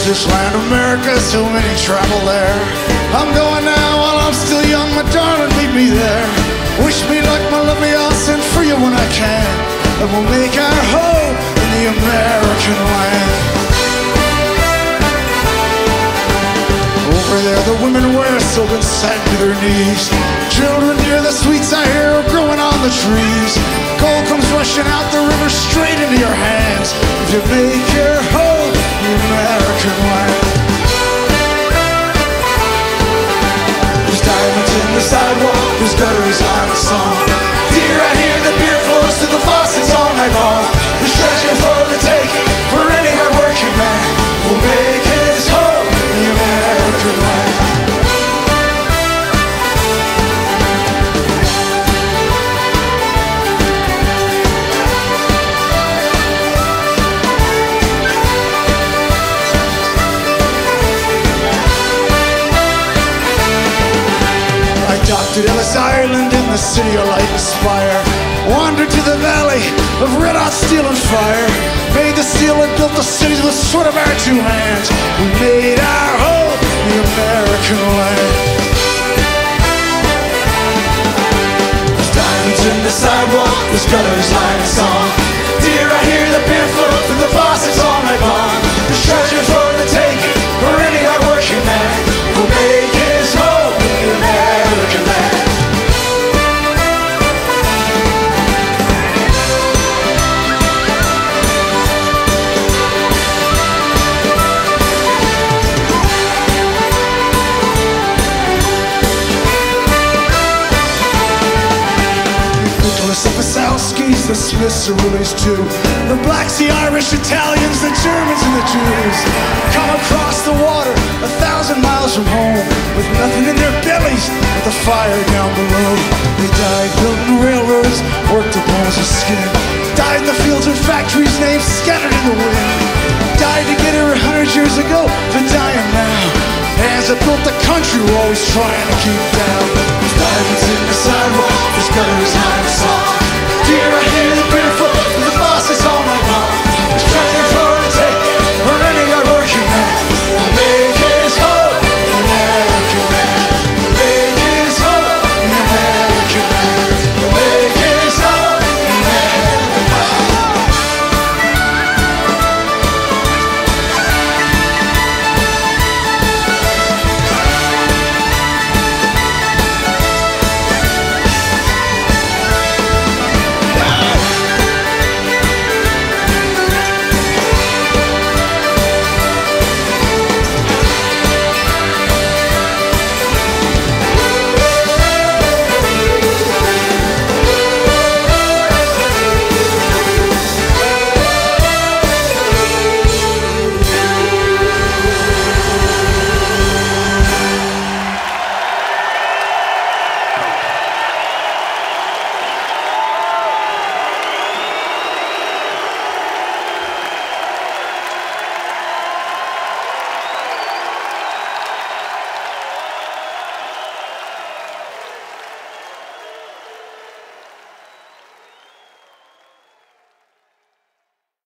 Is this land America? So many travel there. I'm going now while I'm still young, my darling, meet me there. Wish me luck, my lovely, I'll send for you when I can. And we'll make our home in the American land. Over there the women wear silk and satin to their knees. Children near the sweets I hear are growing on the trees. Gold comes rushing out the river straight into your hands. If you make your home in the American land. There's diamonds in the sidewalk, there's gutters on the song. Dear, I hear the beer flows to the faucets all night long. There's treasure for the taking for any hard-working man who'll make his home in the American land. Docked at Ellis Island in the city of light and spire. Wandered to the valley of red-hot steel and fire. Made the steel and built the cities with the sweat of our two hands. We made our home in the American land. There's diamonds in the sidewalk, there's gutters lying in song. Dear, I hear the beer flow through the faucets all night long. There's treasure for the taking for any hard-working man who'll make his home in the American land. The Smiths are rulers too. The blacks, the Irish, Italians, the Germans and the Jews come across the water 1,000 miles from home with nothing in their bellies but the fire down below. They died building railroads, worked the bones of skin. Died in the fields and factories, names scattered in the wind. Died to get here 100 years ago, they're dying now. Hands that built the country we're always trying to keep down. There's diamonds in the sidewalk, there's gutters high.